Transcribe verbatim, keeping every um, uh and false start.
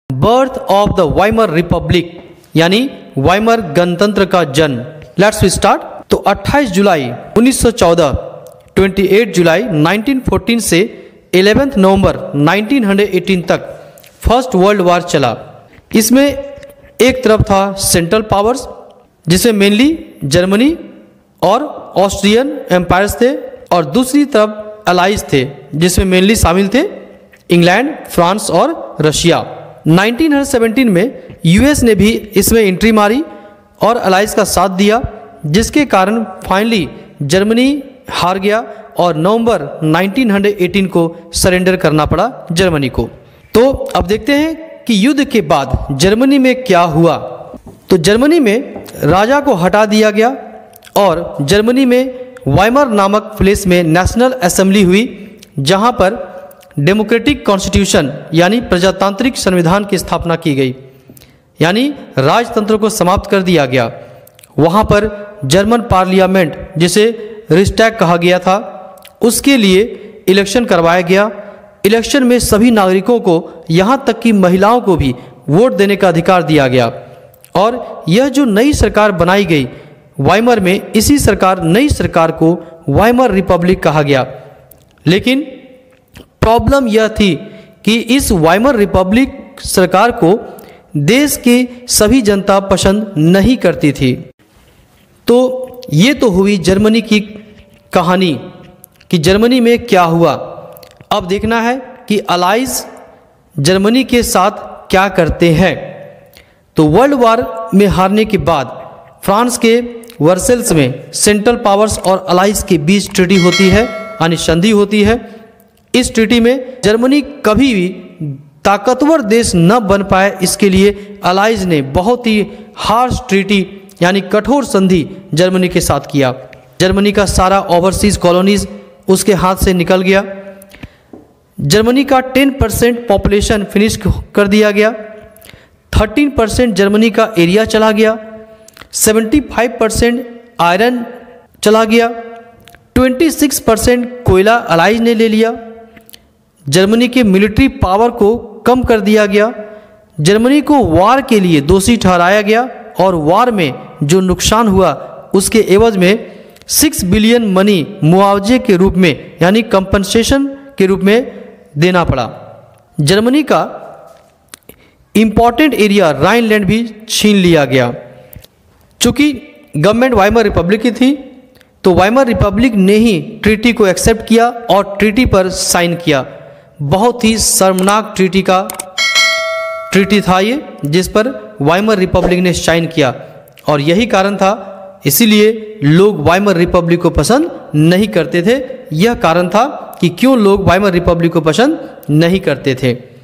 Birth of the Weimar Republic यानी Weimar गणतंत्र का जन्म। Let's we start. तो अट्ठाईस जुलाई उन्नीस सौ चौदह, अट्ठाईस जुलाई उन्नीस सौ चौदह से ग्यारह नवंबर उन्नीस सौ अठारह तक फर्स्ट वर्ल्ड वार चला। इसमें एक तरफ था सेंट्रल पावर्स जिसमें मेनली जर्मनी और ऑस्ट्रियन एम्पायर्स थे, और दूसरी तरफ अलाइज थे जिसमें मेनली शामिल थे इंग्लैंड, फ्रांस और रशिया। उन्नीस सौ सत्रह में यूएस ने भी इसमें एंट्री मारी और अलाइज का साथ दिया, जिसके कारण फाइनली जर्मनी हार गया और नवंबर उन्नीस सौ अठारह को सरेंडर करना पड़ा जर्मनी को। तो अब देखते हैं कि युद्ध के बाद जर्मनी में क्या हुआ। तो जर्मनी में राजा को हटा दिया गया और जर्मनी में वाइमर नामक प्लेस में नेशनल असेंबली हुई, जहां पर डेमोक्रेटिक कॉन्स्टिट्यूशन यानी प्रजातांत्रिक संविधान की स्थापना की गई, यानी राजतंत्र को समाप्त कर दिया गया। वहां पर जर्मन पार्लियामेंट जिसे रिस्टैग कहा गया था, उसके लिए इलेक्शन करवाया गया। इलेक्शन में सभी नागरिकों को, यहाँ तक कि महिलाओं को भी वोट देने का अधिकार दिया गया। और यह जो नई सरकार बनाई गई वाइमर में, इसी सरकार नई सरकार को वाइमर रिपब्लिक कहा गया। लेकिन प्रॉब्लम यह थी कि इस वाइमर रिपब्लिक सरकार को देश की सभी जनता पसंद नहीं करती थी। तो ये तो हुई जर्मनी की कहानी कि जर्मनी में क्या हुआ। अब देखना है कि अलाइज जर्मनी के साथ क्या करते हैं। तो वर्ल्ड वार में हारने के बाद फ्रांस के वर्सेल्स में सेंट्रल पावर्स और अलाइज के बीच ट्रीटी होती है, यानी संधि होती है। इस ट्रीटी में जर्मनी कभी भी ताकतवर देश न बन पाए, इसके लिए अलाइज ने बहुत ही हार्श ट्रीटी यानी कठोर संधि जर्मनी के साथ किया। जर्मनी का सारा ओवरसीज कॉलोनीज उसके हाथ से निकल गया। जर्मनी का दस परसेंट पॉपुलेशन फिनिश कर दिया गया। तेरह परसेंट जर्मनी का एरिया चला गया। पचहत्तर परसेंट आयरन चला गया। छब्बीस परसेंट कोयला अलाइज ने ले लिया। जर्मनी के मिलिट्री पावर को कम कर दिया गया। जर्मनी को वार के लिए दोषी ठहराया गया और वार में जो नुकसान हुआ उसके एवज में सिक्स बिलियन मनी मुआवजे के रूप में यानी कंपनसेशन के रूप में देना पड़ा। जर्मनी का इम्पॉर्टेंट एरिया राइनलैंड भी छीन लिया गया। चूँकि गवर्नमेंट वाइमर रिपब्लिक की थी, तो वाइमर रिपब्लिक ने ही ट्रीटी को एक्सेप्ट किया और ट्रीटी पर साइन किया। बहुत ही शर्मनाक ट्रीटी का ट्रीटी था ये, जिस पर वाइमर रिपब्लिक ने साइन किया, और यही कारण था इसीलिए लोग वाइमर रिपब्लिक को पसंद नहीं करते थे। यह कारण था कि क्यों लोग वाइमर रिपब्लिक को पसंद नहीं करते थे।